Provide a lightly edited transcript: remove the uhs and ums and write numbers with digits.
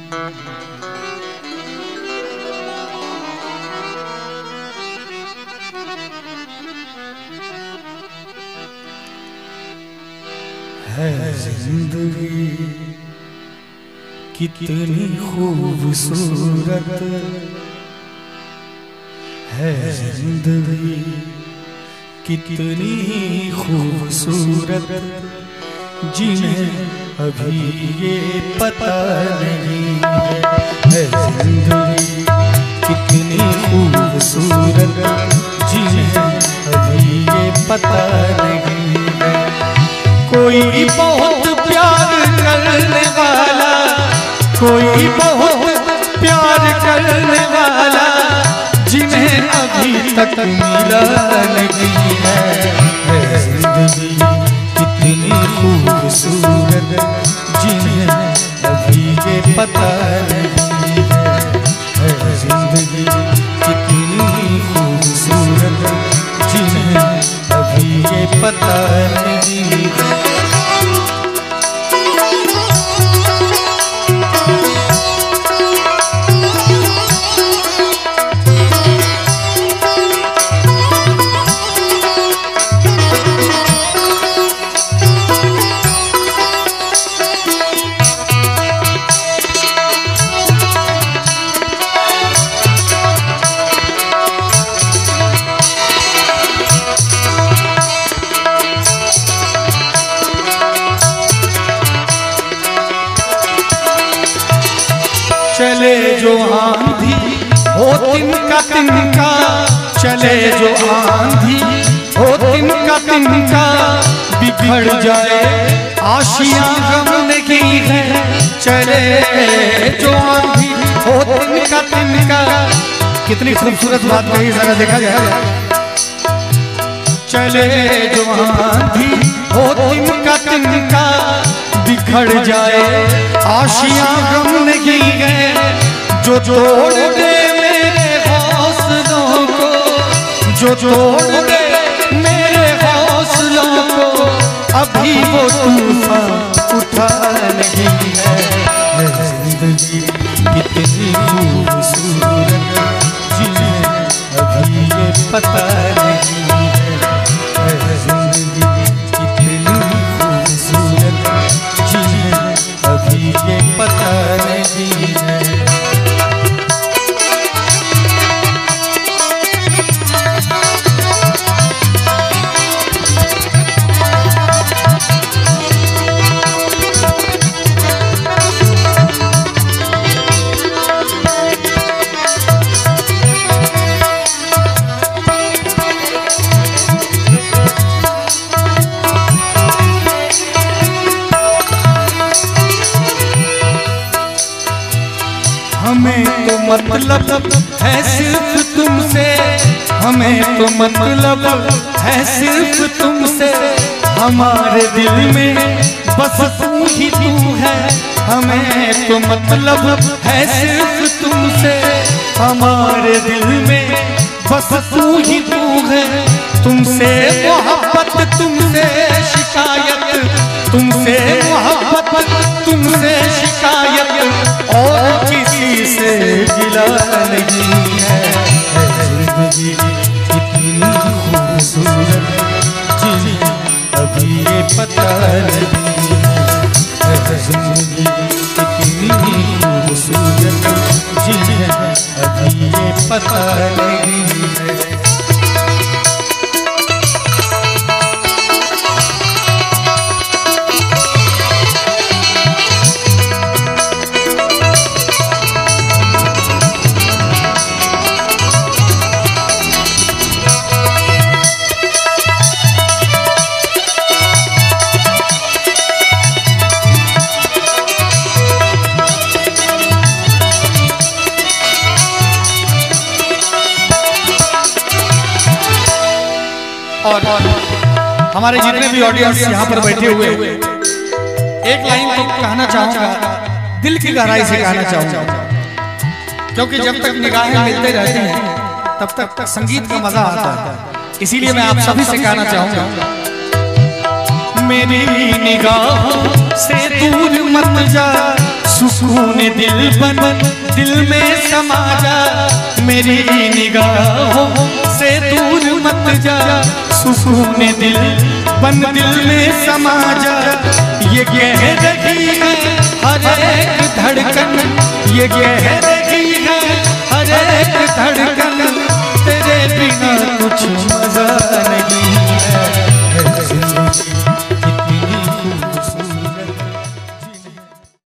है जिंदगी कितनी खूबसूरत, है जिंदगी कितनी खूबसूरत, जिन्हें अभी ये पता नहीं है जिंदगी कितनी खूबसूरत, जिन्हें अभी ये पता नहीं है। कोई बहुत प्यार करने वाला, कोई बहुत प्यार करने वाला, जिन्हें अभी तक मिला नहीं है जिंदगी कितनी खूबसूरत, जिन्हें अभी ये पता नहीं है जिंदगी कितनी खूबसूरत, जिन्हें अभी ये पता नहीं है। चले जो आंधी हो तिनका तिनका, चले जो आंधी हो तिनका तिनका, बिखर जाए आशियां गमने की है। चले जो आंधी हो तिनका तिनका, कितनी खूबसूरत बात कही, जरा देखा जाए। चले जो आंधी हो तिनका तिनका, बिखर जाए आशियां गम की है। जो तोड़ दे मेरे हौसलों को, जो तोड़ दे मेरे हौसलों को, अभी वो तूफान उठा नहीं है जिंदगी कितनी खूबसूरत, जिन्हें अभी ये पता नहीं है जिंदगी कितनी खूबसूरत, जिन्हें अभी ये पता नहीं है। हमें तो मतलब है सिर्फ तुमसे, हमें तो मतलब है सिर्फ तुमसे, हमारे दिल में बस तू ही तू है। हमें तो मतलब है सिर्फ तुमसे, हमारे दिल में बस तू ही तू है। तुमसे मोहब्बत, तुमसे शिकायत, तुमसे मोहब्बत, तुमसे शिकायत, और किसी से गिला नहीं है जिंदगी कितनी खूबसूरत, जिन्हें अभी ये पता नहीं है जिंदगी कितनी खूबसूरत, जिन्हें अभी ये पता नहीं है। और हमारे जितने भी ऑडियंस यहाँ पर बैठे हुए, एक लाइन तो कहना चाहूँगा, दिल की गहराई से कहना चाहूँगा, क्योंकि जब तक निगाहें मिलते रहती हैं तब तक संगीत का मजा आता है। इसीलिए मैं आप सभी से कहना चाहूँगा, मेरी निगाहों से दूर मत जा, सुकून दिल बन दिल में समा जा, मेरी निगाहों से दूर मत जा। सुकून दिल बन दिल में समा जा, ये कह रही है हर एक धड़कन, ये कह रही है हर एक धड़कन, तेरे बिना कुछ मजा नहीं।